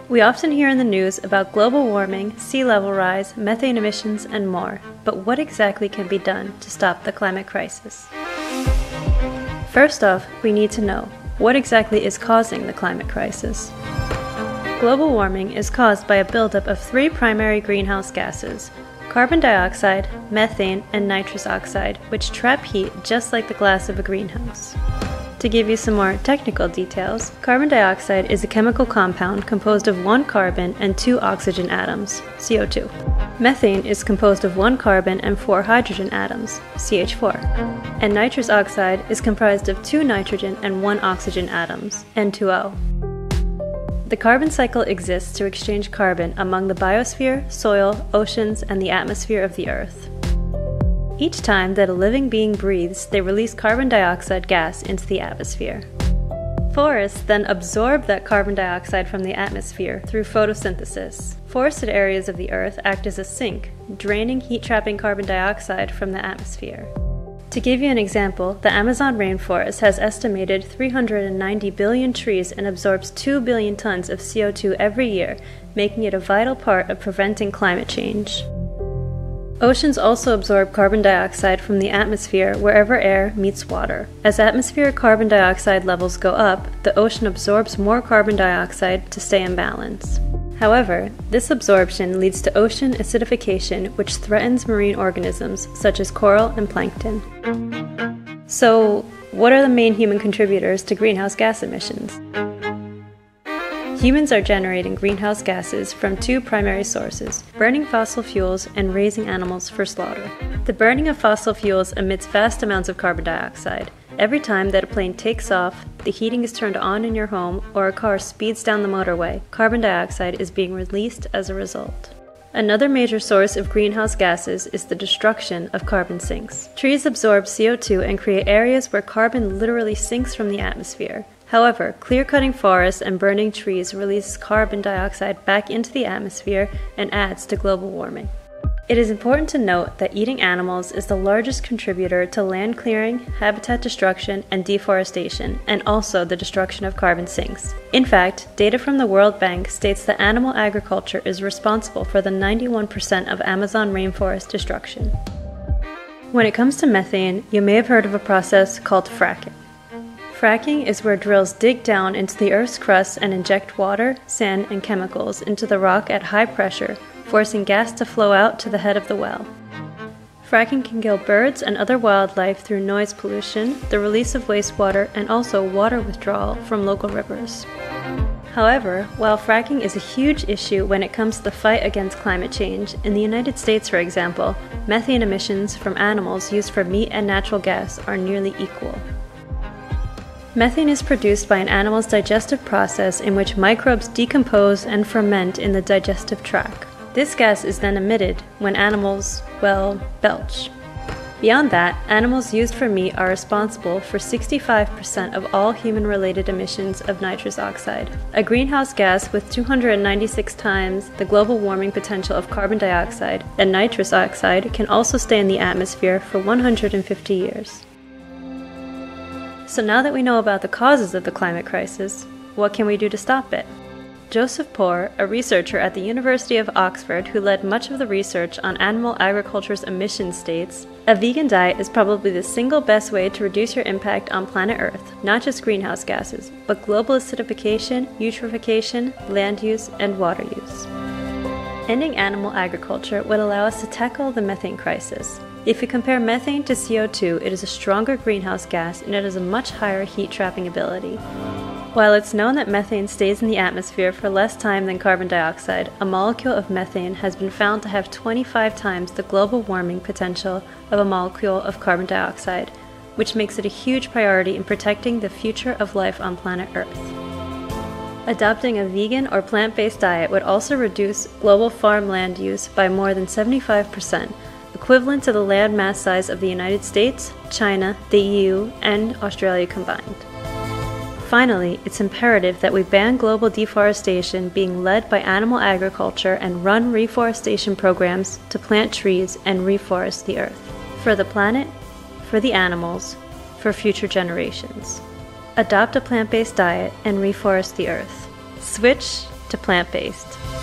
We often hear in the news about global warming, sea level rise, methane emissions, and more. But what exactly can be done to stop the climate crisis? First off, we need to know what exactly is causing the climate crisis. Global warming is caused by a buildup of three primary greenhouse gases: carbon dioxide, methane, and nitrous oxide, which trap heat just like the glass of a greenhouse. To give you some more technical details, carbon dioxide is a chemical compound composed of one carbon and two oxygen atoms, CO2. Methane is composed of one carbon and four hydrogen atoms, CH4. And nitrous oxide is comprised of two nitrogen and one oxygen atoms, N2O. The carbon cycle exists to exchange carbon among the biosphere, soil, oceans, and the atmosphere of the Earth. Each time that a living being breathes, they release carbon dioxide gas into the atmosphere. Forests then absorb that carbon dioxide from the atmosphere through photosynthesis. Forested areas of the Earth act as a sink, draining heat-trapping carbon dioxide from the atmosphere. To give you an example, the Amazon rainforest has estimated 390 billion trees and absorbs 2 billion tons of CO2 every year, making it a vital part of preventing climate change. Oceans also absorb carbon dioxide from the atmosphere wherever air meets water. As atmospheric carbon dioxide levels go up, the ocean absorbs more carbon dioxide to stay in balance. However, this absorption leads to ocean acidification, which threatens marine organisms such as coral and plankton. So, what are the main human contributors to greenhouse gas emissions? Humans are generating greenhouse gases from two primary sources: burning fossil fuels and raising animals for slaughter. The burning of fossil fuels emits vast amounts of carbon dioxide. Every time that a plane takes off, the heating is turned on in your home, or a car speeds down the motorway, carbon dioxide is being released as a result. Another major source of greenhouse gases is the destruction of carbon sinks. Trees absorb CO2 and create areas where carbon literally sinks from the atmosphere. However, clear-cutting forests and burning trees release carbon dioxide back into the atmosphere and adds to global warming. It is important to note that eating animals is the largest contributor to land clearing, habitat destruction, and deforestation, and also the destruction of carbon sinks. In fact, data from the World Bank states that animal agriculture is responsible for the 91% of Amazon rainforest destruction. When it comes to methane, you may have heard of a process called fracking. Fracking is where drills dig down into the Earth's crust and inject water, sand, and chemicals into the rock at high pressure, forcing gas to flow out to the head of the well. Fracking can kill birds and other wildlife through noise pollution, the release of wastewater, and also water withdrawal from local rivers. However, while fracking is a huge issue when it comes to the fight against climate change, in the United States, for example, methane emissions from animals used for meat and natural gas are nearly equal. Methane is produced by an animal's digestive process in which microbes decompose and ferment in the digestive tract. This gas is then emitted when animals, belch. Beyond that, animals used for meat are responsible for 65% of all human-related emissions of nitrous oxide, a greenhouse gas with 296 times the global warming potential of carbon dioxide, and nitrous oxide can also stay in the atmosphere for 150 years. So now that we know about the causes of the climate crisis, what can we do to stop it? Joseph Poore, a researcher at the University of Oxford who led much of the research on animal agriculture's emissions, states, "A vegan diet is probably the single best way to reduce your impact on planet Earth, not just greenhouse gases, but global acidification, eutrophication, land use, and water use." Ending animal agriculture would allow us to tackle the methane crisis. If you compare methane to CO2, it is a stronger greenhouse gas and it has a much higher heat-trapping ability. While it's known that methane stays in the atmosphere for less time than carbon dioxide, a molecule of methane has been found to have 25 times the global warming potential of a molecule of carbon dioxide, which makes it a huge priority in protecting the future of life on planet Earth. Adopting a vegan or plant-based diet would also reduce global farmland use by more than 75%, equivalent to the land mass size of the United States, China, the EU, and Australia combined. Finally, it's imperative that we ban global deforestation being led by animal agriculture and run reforestation programs to plant trees and reforest the Earth. For the planet, for the animals, for future generations. Adopt a plant-based diet and reforest the Earth. Switch to to plant-based.